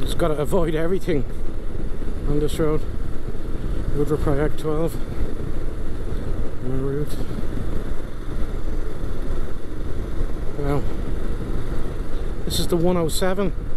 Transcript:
Just got to avoid everything on this road. Rudraprayag 12. My route. Wow. This is the 107.